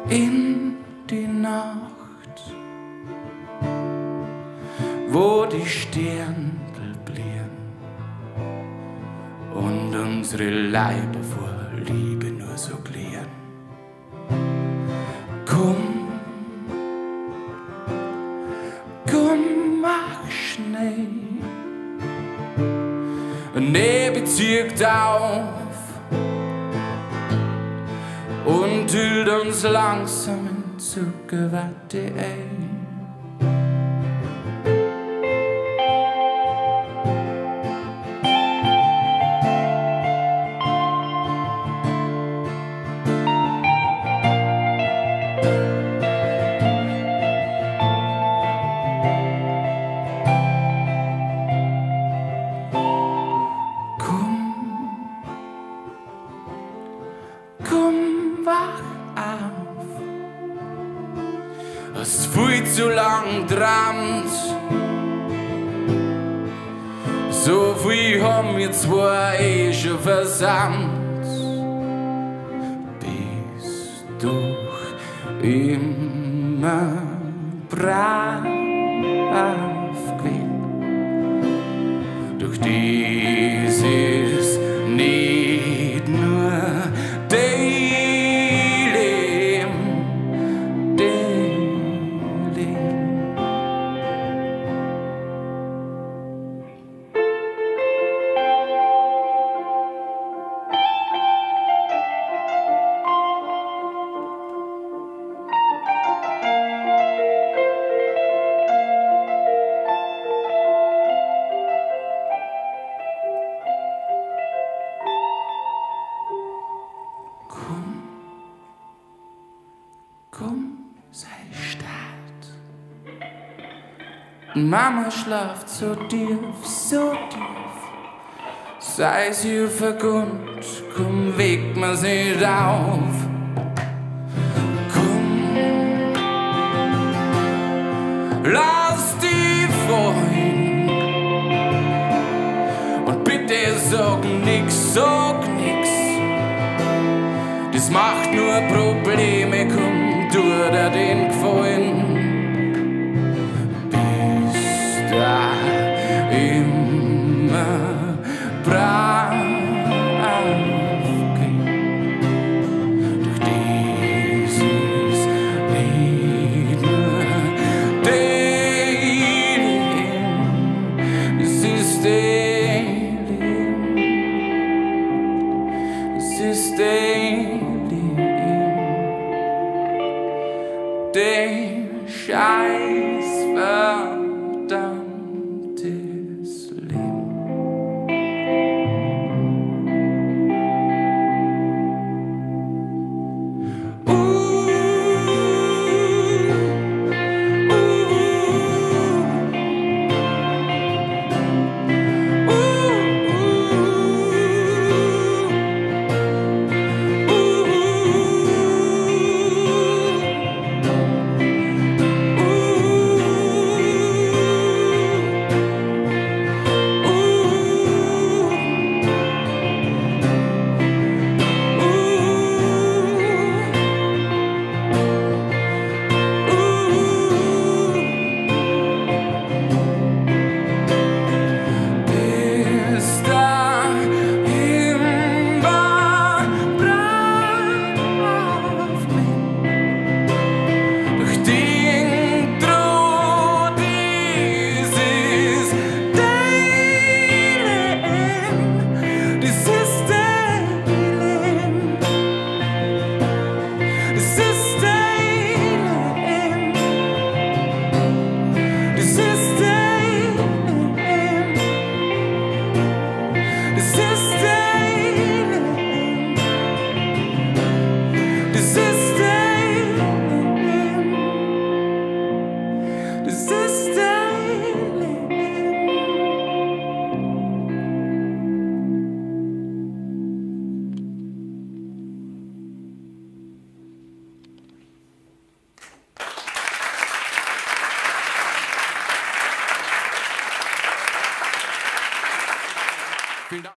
in die Nacht, wo die Sternl blieben und unsere Leiber vor Liebe nur so glieren. Komm, komm, mach schnell, ein Nebel zieht auf und hüllt uns langsam in Zuckerwatte ein. Komm, wach auf, hast viel zu lang geträumt. So viel haben wir zwei schon versammelt, bis doch immer brav gewesen. Doch dies ist nicht nur Komm, sei stark. Mama schlaft so tief, so tief. Sei sie vergund, komm, weck mir's nicht auf. Komm, lass dich freuen. Und bitte sag nix, das macht nur Probleme, komm, tu dir den Gefallen. Bist da immer brav gewesen. Doch dies ist nicht nur dein Leben, es ist dein Leben, es ist dein Leben. Den scheiß verdammtes Leben. This is